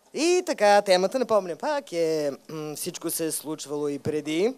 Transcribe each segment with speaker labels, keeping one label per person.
Speaker 1: И така, темата, напомня пак, всичко се е случвало и преди.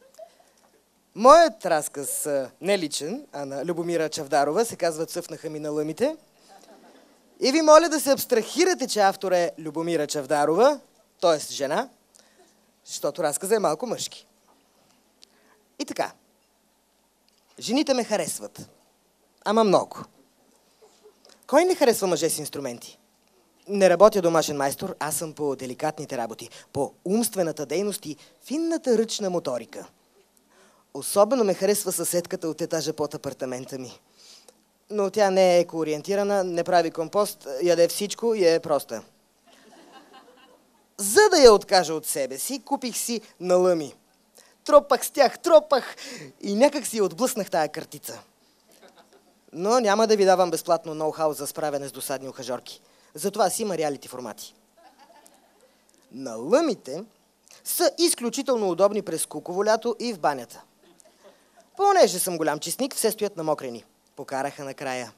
Speaker 1: Моят разказ, не личен, а на Любомира Чавдарова, се казва "Цъфнаха ми на лъмите". И ви моля да се абстрахирате, че автор е Любомира Чавдарова, т.е. жена, защото разказът е малко мъжки. И така. Жените ме харесват. Ама много. Кой не харесва мъже с инструменти? Не работя домашен майстор, аз съм по деликатните работи, по умствената дейност и финната ръчна моторика. Особено ме харесва съседката от етажа под апартамента ми. Но тя не е екоориентирана, не прави компост, яде всичко и е проста. За да я откажа от себе си, купих си налъми. Тропах с тях, и някак си отблъснах тая картица. Но няма да ви давам безплатно ноу-хау за справяне с досадни ухажорки. Затова си има реалити формати. Налъмите са изключително удобни през куково лято и в банята. Понеже съм голям чистник, все стоят намокрени. Покараха накрая.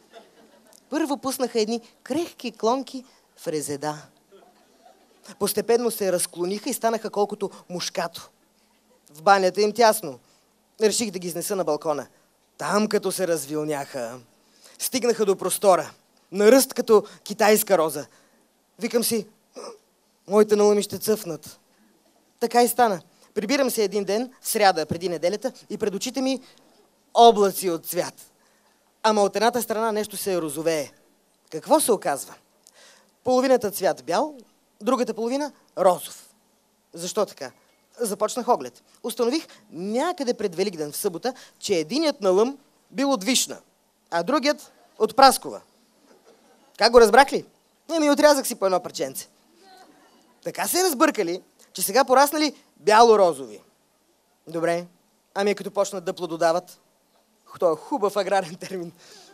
Speaker 1: Първо пуснаха едни крехки клонки в резеда. Постепенно се разклониха и станаха колкото мушкато. В банята им тясно. Реших да ги изнеса на балкона. Там като се развилняха, стигнаха до простора. На ръст като китайска роза. Викам си, моите налъми ще цъфнат. Така и стана. Прибирам се един ден, в сряда, преди неделята, и пред очите ми облаци от цвят. Ама от едната страна нещо се розовее. Какво се оказва? Половината цвят бял, другата половина розов. Защо така? Започнах оглед. Установих някъде пред Великден в събота, че единият налъм бил от вишна, а другият от праскова. Как го разбрах ли? Ми отрязах си по едно парченце. Така се разбъркали, че сега пораснали бяло-розови. Добре, ами като почнат да плододават? Това е хубав аграрен термин.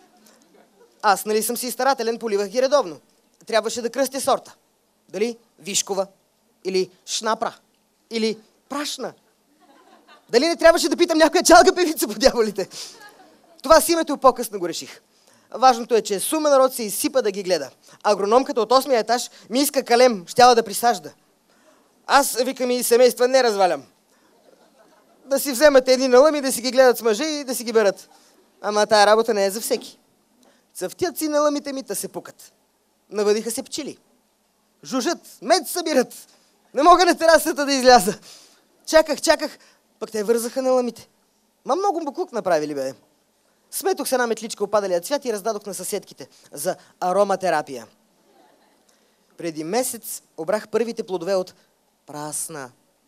Speaker 1: Аз, нали съм си старателен, поливах ги редовно. Трябваше да кръстя сорта. Дали вишкова, или шнапра, или прашна. Дали не трябваше да питам някоя чалга певица по дяволите? Това с името по-късно го реших. Важното е, че сума народ се изсипа да ги гледа. Агрономката от 8-я етаж ми иска калем, щяла да присажда. Аз, викам, и семейства не развалям. Да си вземат едни налъми, да си ги гледат с мъже и да си ги берат. Ама тая работа не е за всеки. Цъфтят си налъмите ми, та се пукат. Навъдиха се пчели. Жужат, мед събират. Не мога на терасата да изляза. Чаках, пък те вързаха налъмите. Ма много буклук направили, бе. Сметох с една метличка опадалия цвят и раздадох на съседките за ароматерапия. Преди месец обрах първите плодове от прасна.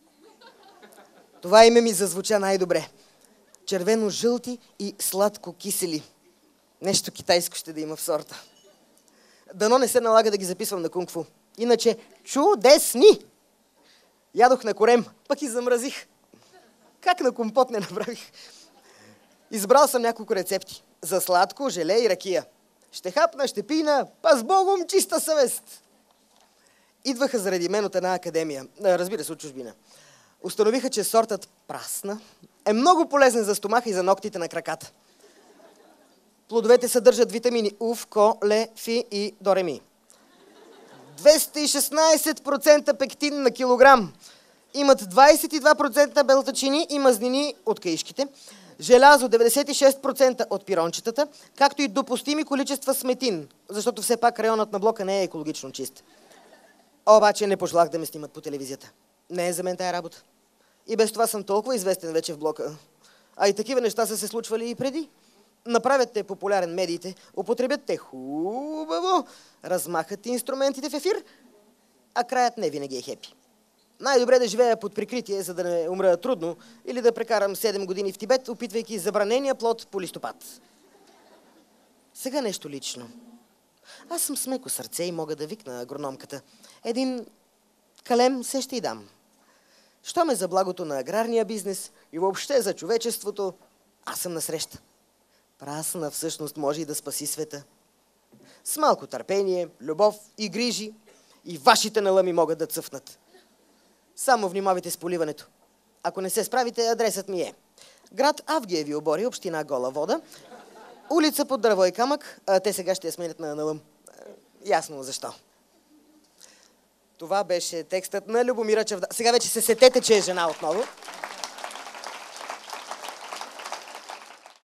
Speaker 1: Това име ми зазвуча най-добре. Червено-жълти и сладко-кисели. Нещо китайско ще да има в сорта. Дано не се налага да ги записвам на кунг-фу. Иначе чудесни! Ядох на корем, пък и замразих. Как на компот не направих? Избрал съм няколко рецепти. За сладко, желе и ракия. Ще хапна, ще пина, па с Богом чиста съвест. Идваха заради мен от една академия, разбира се, от чужбина. Установиха, че сортът прасна е много полезен за стомаха и за ногтите на краката. Плодовете съдържат витамини УФ, КО, Ле, Фи и Дореми. 216% пектин на килограм. Имат 22% белтачини и мазнини от каишките, желязо 96% от пирончетата, както и допустими количества сметин, защото все пак районът на блока не е екологично чист. Обаче не пожелах да ме снимат по телевизията. Не е за мен тая работа. И без това съм толкова известен вече в блока. А и такива неща са се случвали и преди. Направят те популярен медиите, употребят те хубаво, размахат инструментите в ефир, а краят не винаги е хепи. Най-добре да живея под прикритие, за да не умра трудно, или да прекарам 7 години в Тибет, опитвайки забранения плод по листопад. Сега нещо лично. Аз съм с меко сърце и мога да викна агрономката. Един калем се ще й дам. Що ме за благото на аграрния бизнес и въобще за човечеството, аз съм насреща. Прасна всъщност може и да спаси света. С малко търпение, любов и грижи и вашите налъми могат да цъфнат. Само внимавайте с поливането. Ако не се справите, адресът ми е град Авгиеви обори, община Гола вода, улица Под дърво и камък, те сега ще я сменят на налъм. Ясно защо. Това беше текстът на Любомира Чавда. Сега вече се сетете, че е жена отново.